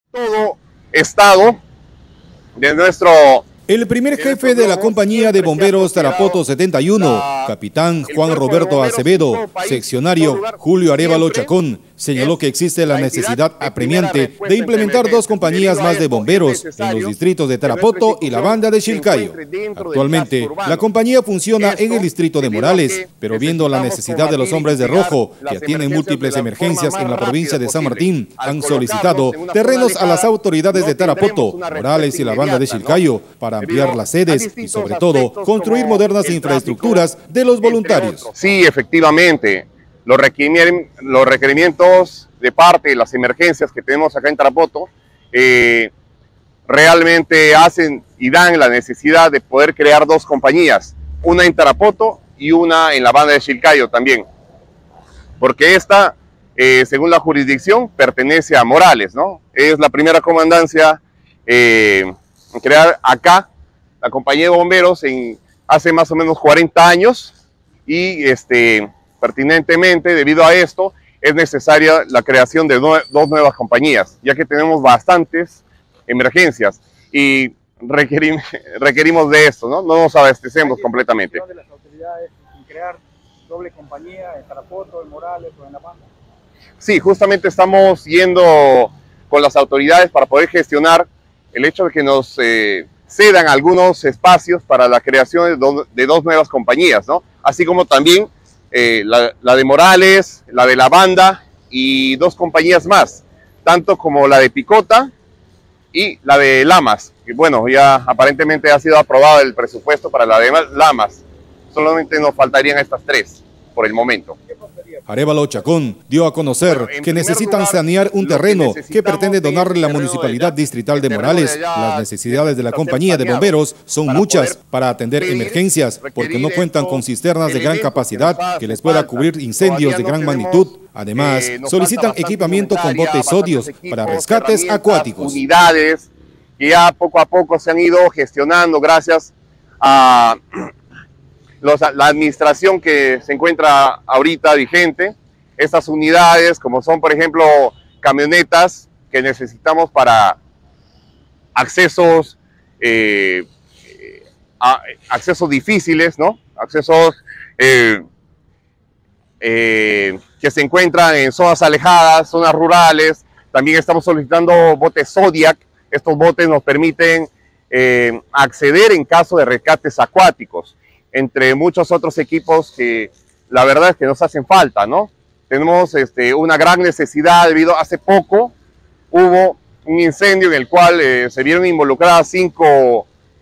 todo estado de nuestro... El primer jefe de la compañía de bomberos Tarapoto 71, capitán Juan Roberto Acevedo, seccionario Julio Arévalo Chacón, señaló que existe la necesidad apremiante de implementar 2 compañías más de bomberos en los distritos de Tarapoto y la banda de Chilcayo. Actualmente, la compañía funciona en el distrito de Morales, pero viendo la necesidad de los hombres de rojo, que atienden múltiples emergencias en la provincia de San Martín, han solicitado terrenos a las autoridades de Tarapoto, Morales y la banda de Chilcayo para ampliar las sedes y, sobre todo, construir modernas infraestructuras de los voluntarios. Sí, efectivamente, los requerimientos de parte de las emergencias que tenemos acá en Tarapoto realmente hacen y dan la necesidad de poder crear 2 compañías, una en Tarapoto y una en la banda de Chilcayo también, porque esta, según la jurisdicción, pertenece a Morales, ¿no? Es la primera comandancia en crear acá la compañía de bomberos hace más o menos 40 años y pertinentemente, debido a esto, es necesaria la creación de 2 nuevas compañías, ya que tenemos bastantes emergencias y requerimos de esto, ¿no? No nos abastecemos completamente. ¿De las autoridades en crear doble compañía en Tarapoto, en Morales o en La Banda? Sí, justamente estamos yendo con las autoridades para poder gestionar el hecho de que nos cedan algunos espacios para la creación de 2 nuevas compañías, ¿no? Así como también la de Morales, la de la banda y 2 compañías más, tanto como la de Picota y la de Lamas, que bueno, ya aparentemente ha sido aprobado el presupuesto para la de Lamas, solamente nos faltarían estas 3 por el momento. Arévalo Chacón dio a conocer que necesitan sanear un terreno que pretende donarle la Municipalidad Distrital de Morales. Las necesidades de la compañía de bomberos son muchas para atender emergencias, porque no cuentan con cisternas de gran capacidad que les pueda cubrir incendios de gran magnitud. Además, solicitan equipamiento con botes sodios para rescates acuáticos. Unidades que ya poco a poco se han ido gestionando gracias a la administración que se encuentra ahorita vigente. Estas unidades, como son por ejemplo camionetas que necesitamos para accesos difíciles, ¿no? Accesos que se encuentran en zonas alejadas, zonas rurales. También estamos solicitando botes Zodiac. Estos botes nos permiten acceder en caso de rescates acuáticos, entre muchos otros equipos que la verdad es que nos hacen falta, ¿no? Tenemos una gran necesidad debido a hace poco hubo un incendio en el cual se vieron involucradas 5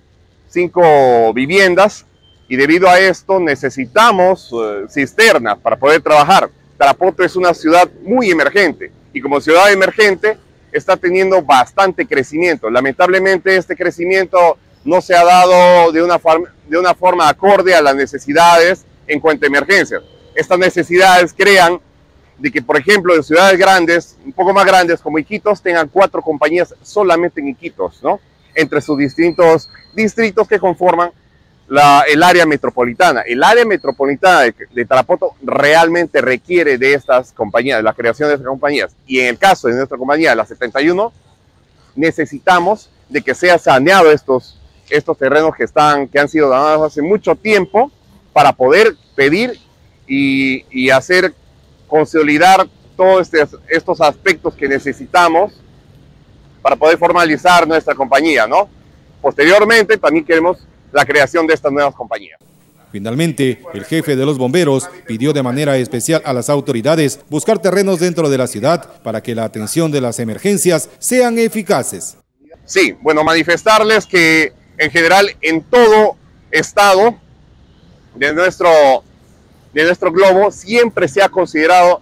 viviendas y debido a esto necesitamos cisternas para poder trabajar. Tarapoto es una ciudad muy emergente y como ciudad emergente está teniendo bastante crecimiento. Lamentablemente este crecimiento no se ha dado de una forma acorde a las necesidades en cuanto a emergencias. Estas necesidades crean de que, por ejemplo, en ciudades grandes, un poco más grandes como Iquitos, tengan 4 compañías solamente en Iquitos, ¿no? Entre sus distintos distritos que conforman el área metropolitana. El área metropolitana de Tarapoto realmente requiere de estas compañías, de la creación de estas compañías. Y en el caso de nuestra compañía, la 71, necesitamos de que sea saneado estos terrenos que han sido dados hace mucho tiempo para poder pedir y hacer consolidar todos estos aspectos que necesitamos para poder formalizar nuestra compañía, ¿no? Posteriormente también queremos la creación de estas nuevas compañías. Finalmente, el jefe de los bomberos pidió de manera especial a las autoridades buscar terrenos dentro de la ciudad para que la atención de las emergencias sean eficaces. Sí, bueno, manifestarles que en general en todo estado de nuestro globo siempre se ha considerado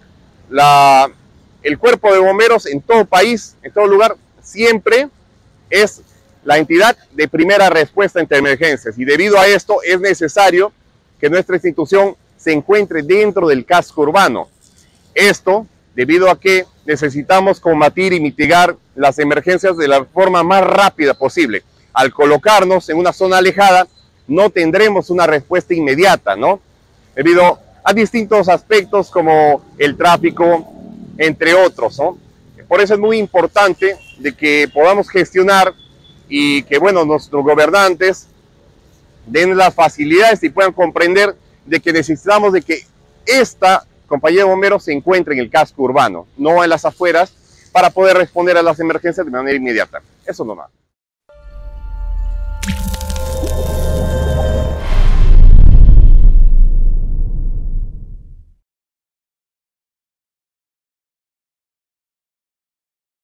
el cuerpo de bomberos en todo país, en todo lugar, siempre es la entidad de primera respuesta ante emergencias y debido a esto es necesario que nuestra institución se encuentre dentro del casco urbano. Esto debido a que necesitamos combatir y mitigar las emergencias de la forma más rápida posible. Al colocarnos en una zona alejada no tendremos una respuesta inmediata, ¿no? Debido a distintos aspectos como el tráfico, entre otros, ¿no? Por eso es muy importante de que podamos gestionar y que, bueno, nuestros gobernantes den las facilidades y puedan comprender de que necesitamos de que esta compañía de bomberos se encuentre en el casco urbano, no en las afueras, para poder responder a las emergencias de manera inmediata. Eso nomás.